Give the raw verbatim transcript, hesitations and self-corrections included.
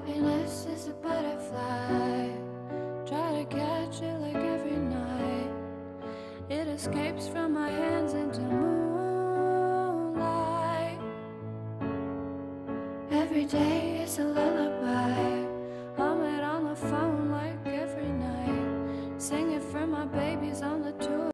Happiness is a butterfly. Try to catch it like every night. It escapes from my hands into moonlight. Every day is a lullaby.